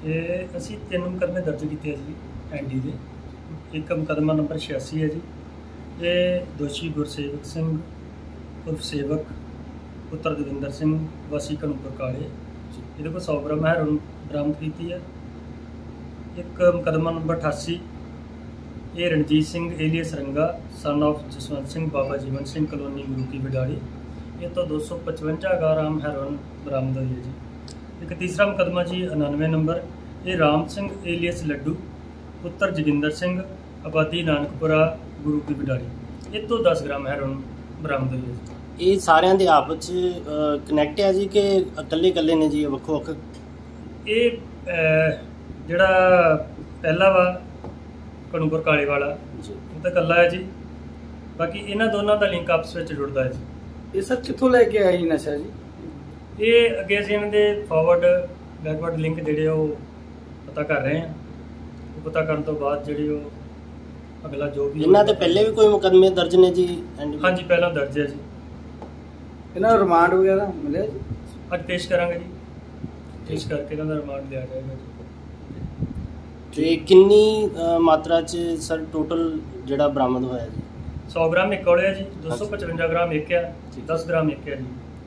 ये असी 3 मुकदमे दर्ज किए जी एनडी के। एक मुकदमा नंबर 86 है जी, ये दोषी गुरसेवक सिंह उर्फ सेवक पुत्र दविंदर सिंह वासी कनूपर काले ये को 100 ग्राम हैरोइन बरामद की है। एक मुकदमा नंबर 88 ये Ranjit Singh alias Ranga son of Jaswant Singh Baba Jeevan Singh colony गुरु की बिडाली ये तो 255 ग्राम हैरोइन बरामद हुई है जी। एक तीसरा मुकदमा जी 99 नंबर ये राम सिंह एलियस लड्डू पुत्र जोगिंदर सिंह आबादी नानकपुरा गुरु की बिडाली ये तो 10 ग्राम हैरोइन बरामद हुई है जी। ये सारे दे आपस कनैक्ट है जी कि अकले कले ने जी वक्खो वक्ख? ये जिहड़ा पहला वा कनूपर काले वाला वो तो कला है जी, बाकी इन्हां दोनों का लिंक आपस में जुड़ता है जी। ये सर कितों लैके आई नशा जी? ये अगे असीं इन्हां दे फॉरवर्ड बैकवर्ड लिंक जिहड़े पता कर रहे हैं, वो पता करने तो बाद जिहड़ी अगला जो भी इन्हां ते पहले भी कोई मुकदमे दर्ज ने जी? हाँ जी पहला दर्ज है जी। इन्हां रिमांड वगैरह मिले जी? अज पेश करांगे जी, पेश करके इन्हां दा रिमांड लिया जाएगा जी। ते किन्नी मात्रा च सर टोटल जिहड़ा बरामद होया जी? 100 ग्राम एक है जी, 255 ग्राम एक है, 10 ग्राम एक है जी।